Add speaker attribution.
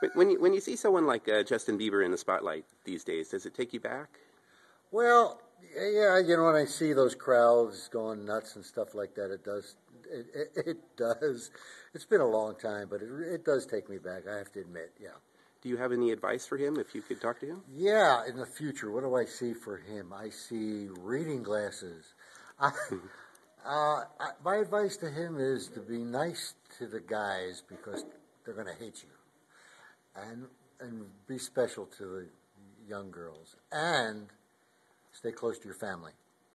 Speaker 1: But when you see someone like Justin Bieber in the spotlight these days, does it take you back?
Speaker 2: Well, yeah, when I see those crowds going nuts and stuff like that, it does. It does. It's been a long time, but it does take me back. I have to admit, yeah.
Speaker 1: Do you have any advice for him if you could talk to him?
Speaker 2: Yeah, in the future, what do I see for him? I see reading glasses. My advice to him is to be nice to the guys because they're going to hate you, and be special to the young girls, and stay close to your family.